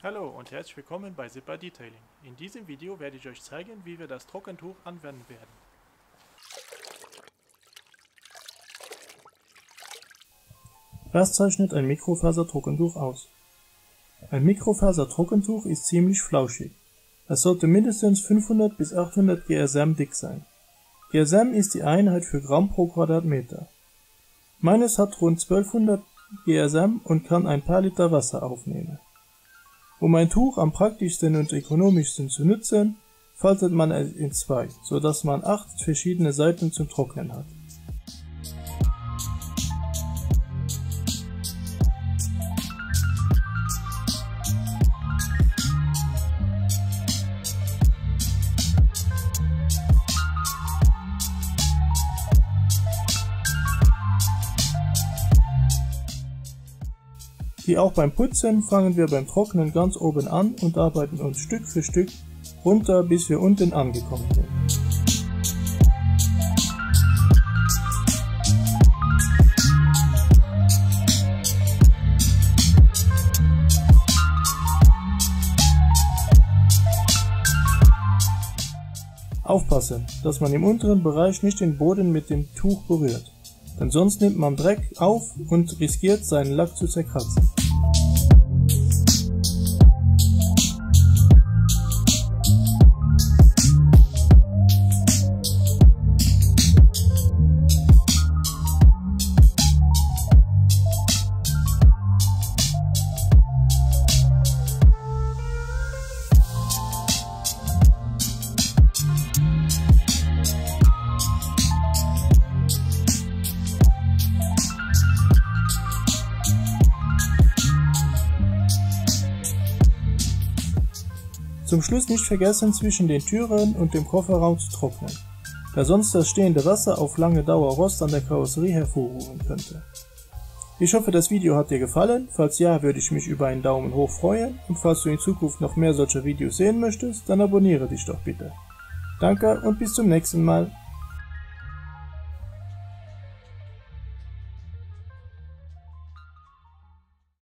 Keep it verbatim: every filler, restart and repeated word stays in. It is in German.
Hallo und herzlich willkommen bei Zipper Detailing. In diesem Video werde ich euch zeigen, wie wir das Trockentuch anwenden werden. Was zeichnet ein Mikrofaser-Trockentuch aus? Ein Mikrofaser-Trockentuch ist ziemlich flauschig. Es sollte mindestens fünfhundert bis achthundert G S M dick sein. G S M ist die Einheit für Gramm pro Quadratmeter. Meines hat rund zwölfhundert G S M und kann ein paar Liter Wasser aufnehmen. Um ein Tuch am praktischsten und ökonomischsten zu nutzen, faltet man es in zwei, so dass man acht verschiedene Seiten zum Trocknen hat. Wie auch beim Putzen fangen wir beim Trocknen ganz oben an und arbeiten uns Stück für Stück runter, bis wir unten angekommen sind. Aufpassen, dass man im unteren Bereich nicht den Boden mit dem Tuch berührt, denn sonst nimmt man Dreck auf und riskiert, seinen Lack zu zerkratzen. Zum Schluss nicht vergessen, zwischen den Türen und dem Kofferraum zu trocknen, da sonst das stehende Wasser auf lange Dauer Rost an der Karosserie hervorrufen könnte. Ich hoffe, das Video hat dir gefallen. Falls ja, würde ich mich über einen Daumen hoch freuen, und falls du in Zukunft noch mehr solcher Videos sehen möchtest, dann abonniere dich doch bitte. Danke und bis zum nächsten Mal.